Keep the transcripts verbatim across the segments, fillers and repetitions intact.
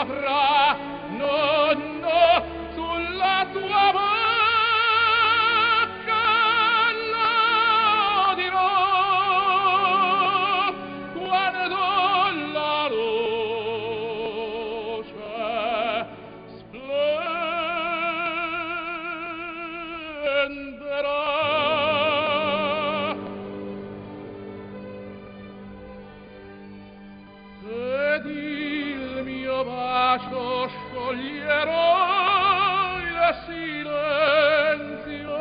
saprà, no, no, sulla tua bocca lo dirò, quando la luce splenderà. Ed il mio bacio scioglierò il silenzio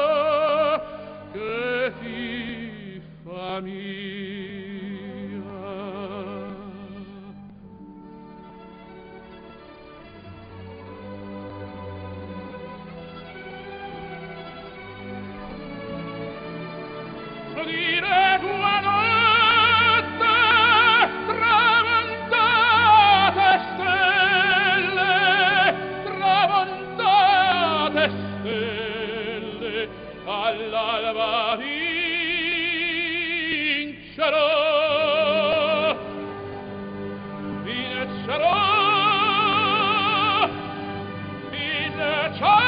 che ti fa mia. Dire buonanotte, tramontate stelle, tramontate stelle, all'alba vincerò, vincerò, vincerò.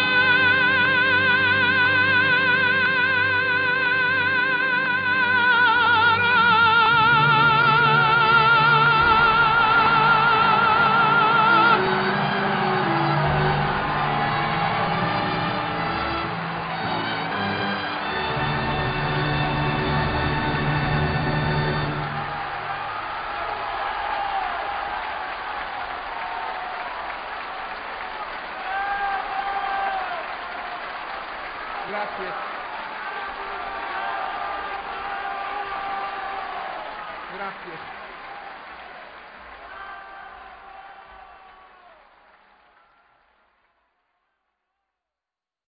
Grazie. Grazie.